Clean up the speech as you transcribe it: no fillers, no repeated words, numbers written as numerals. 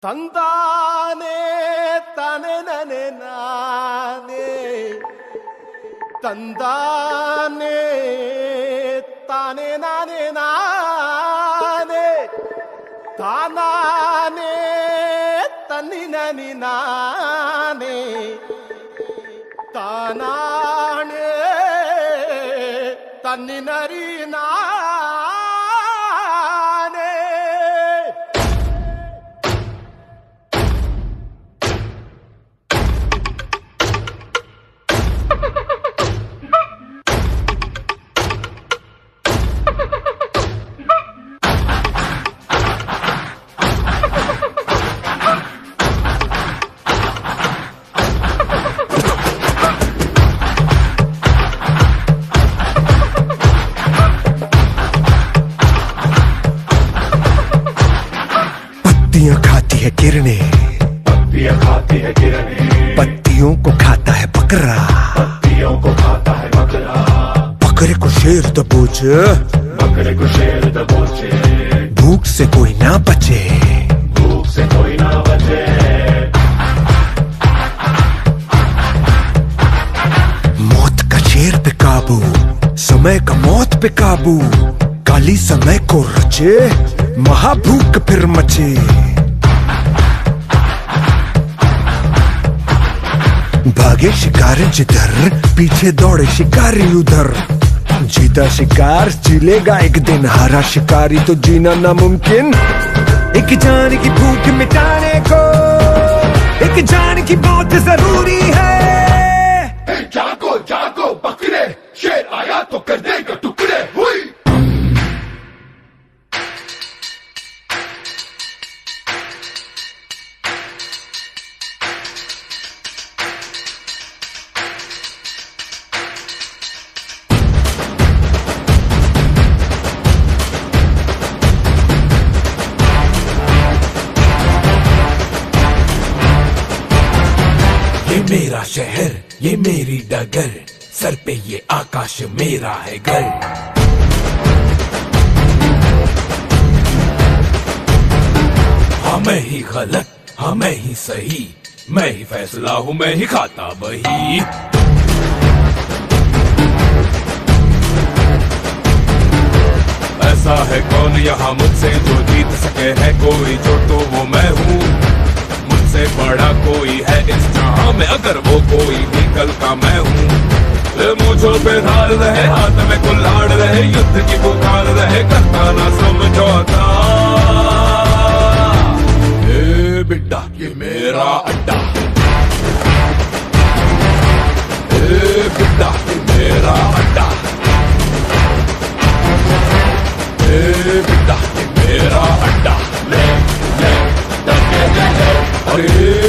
ತಂದಾನೆ ತಾನೆ ನನೆ ನಾನೇ ತಂದಾನೆ ತಾನೆ ನಾನೇ ನಾನೇ ತಾನಾನೆ ತನ್ನಿ ನನಿ ನಾನೇ ತಾನಾನೆ ತನ್ನಿ ನರಿ पत्तियां खाती है किरणें, पत्तियां खाती है किरणें, पत्तियों को खाता है बकरा, पत्तियों को खाता है बकरा, बकरे को शेर दबोचे, बकरे को शेर दबोचे, भूख से कोई ना बचे, भूख से कोई ना बचे। मौत का शेर पे काबू, समय का मौत पे काबू, काली समय को रचे, महाभूख फिर मचे। भागे शिकारी जिधर, पीछे दौड़े शिकारी उधर, जीता शिकार जिलेगा एक दिन, हारा शिकारी तो जीना नामुमकिन। एक जान की भूख मिटाने को एक जान की मौत जरूरी है। जागो जागो बकरे, शेर आया तो कर देगा टुकड़े। हुई ये मेरा शहर, ये मेरी डगर, सर पे ये आकाश मेरा है घर। हाँ मैं ही गलत, हाँ मैं ही सही, मैं ही फैसला हूँ, मैं ही खाता वही। ऐसा है कौन यहाँ मुझसे जो जीत सके है कोई, जो तो वो मैं हूँ। मुझसे बड़ा कोई है इस जहां में, अगर वो कोई भी कल का मैं हूँ। मुझों पे धार रहे, हाथ में कुल्हाड़ रहे, युद्ध की पुकार रहे, करता ना समझौता। ए बिड्डा ये मेरा अड्डा, ए बिड्डा ये मेरा अड्डा, ए बिड्डा ये मेरा अड्डा। ले ले ले ले ले, अरे